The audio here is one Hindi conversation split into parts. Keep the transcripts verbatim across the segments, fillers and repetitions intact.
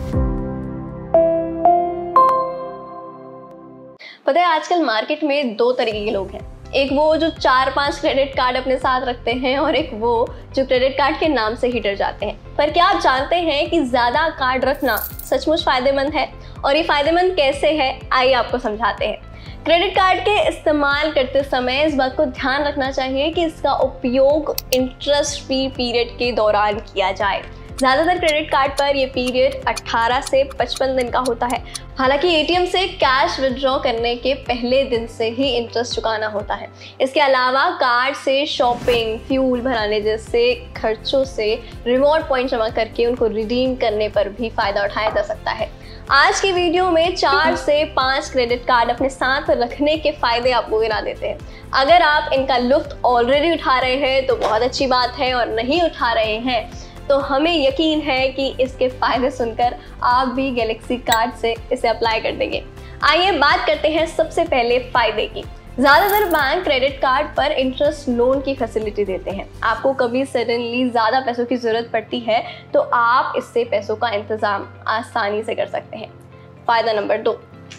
पता है आजकल मार्केट में दो तरीके के लोग हैं, एक वो जो चार पांच क्रेडिट कार्ड अपने साथ रखते हैं और एक वो जो क्रेडिट कार्ड के नाम से ही डर जाते हैं। पर क्या आप जानते हैं कि ज़्यादा कार्ड रखना सचमुच फ़ायदेमंद है? और ये फ़ायदेमंद कैसे है, आइए आपको समझाते हैं। क्रेडिट कार्ड के इस्तेमाल करते समय इस बात को ध्यान रखना चाहिए कि इसका उपयोग इंटरेस्ट फ्री पीरियड के दौरान किया जाए। ज़्यादातर क्रेडिट कार्ड पर यह पीरियड अठारह से पचपन दिन का होता है। हालांकि एटीएम से कैश विड्रॉ करने के पहले दिन से ही इंटरेस्ट चुकाना होता है। इसके अलावा कार्ड से शॉपिंग, फ्यूल भराने जैसे खर्चों से रिवॉर्ड पॉइंट जमा करके उनको रिडीम करने पर भी फ़ायदा उठाया जा सकता है। आज की वीडियो में चार से पाँच क्रेडिट कार्ड अपने साथ रखने के फ़ायदे आपको गिना देते हैं। अगर आप इनका लुत्फ़ ऑलरेडी उठा रहे हैं तो बहुत अच्छी बात है, और नहीं उठा रहे हैं तो हमें यकीन है कि इसके फ़ायदे सुनकर आप भी गैलेक्सी कार्ड से इसे अप्लाई कर देंगे। आइए बात करते हैं सबसे पहले फ़ायदे की। ज़्यादातर बैंक क्रेडिट कार्ड पर इंटरेस्ट लोन की फैसिलिटी देते हैं। आपको कभी सडनली ज़्यादा पैसों की ज़रूरत पड़ती है तो आप इससे पैसों का इंतज़ाम आसानी से कर सकते हैं। फ़ायदा नंबर दो,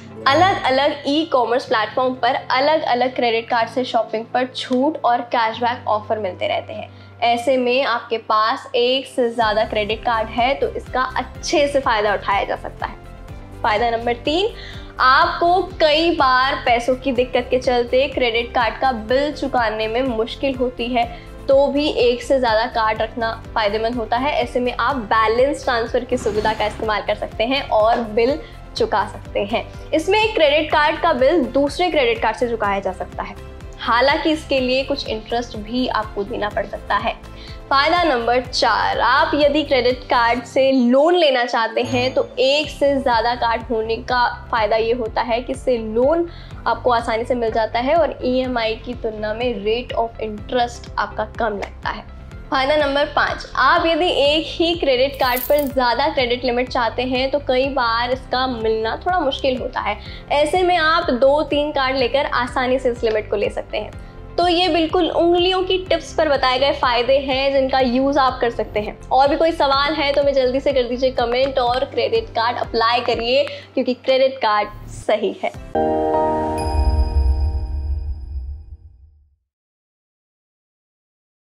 अलग अलग ई कॉमर्स प्लेटफॉर्म पर अलग अलग क्रेडिट कार्ड से शॉपिंग पर छूट और कैशबैक ऑफर मिलते रहते हैं। ऐसे में आपके पास एक से ज़्यादा क्रेडिट कार्ड है तो इसका अच्छे से फ़ायदा उठाया जा सकता है। फ़ायदा नंबर तीन, आपको कई बार पैसों की दिक्कत के चलते क्रेडिट कार्ड का बिल चुकाने में मुश्किल होती है तो भी एक से ज़्यादा कार्ड रखना फ़ायदेमंद होता है। ऐसे में आप बैलेंस ट्रांसफ़र की सुविधा का इस्तेमाल कर सकते हैं और बिल चुका सकते हैं। इसमें एक क्रेडिट कार्ड का बिल दूसरे क्रेडिट कार्ड से चुकाया जा सकता है, हालांकि इसके लिए कुछ इंटरेस्ट भी आपको देना पड़ सकता है। फ़ायदा नंबर चार, आप यदि क्रेडिट कार्ड से लोन लेना चाहते हैं तो एक से ज़्यादा कार्ड होने का फ़ायदा ये होता है कि इससे लोन आपको आसानी से मिल जाता है और ईएमआई की तुलना में रेट ऑफ इंटरेस्ट आपका कम लगता है। फ़ायदा नंबर पाँच, आप यदि एक ही क्रेडिट कार्ड पर ज़्यादा क्रेडिट लिमिट चाहते हैं तो कई बार इसका मिलना थोड़ा मुश्किल होता है। ऐसे में आप दो तीन कार्ड लेकर आसानी से इस लिमिट को ले सकते हैं। तो ये बिल्कुल उंगलियों की टिप्स पर बताए गए फ़ायदे हैं जिनका यूज़ आप कर सकते हैं। और भी कोई सवाल है तो मैं जल्दी से कर दीजिए कमेंट और क्रेडिट कार्ड अप्लाई करिए, क्योंकि क्रेडिट कार्ड सही है।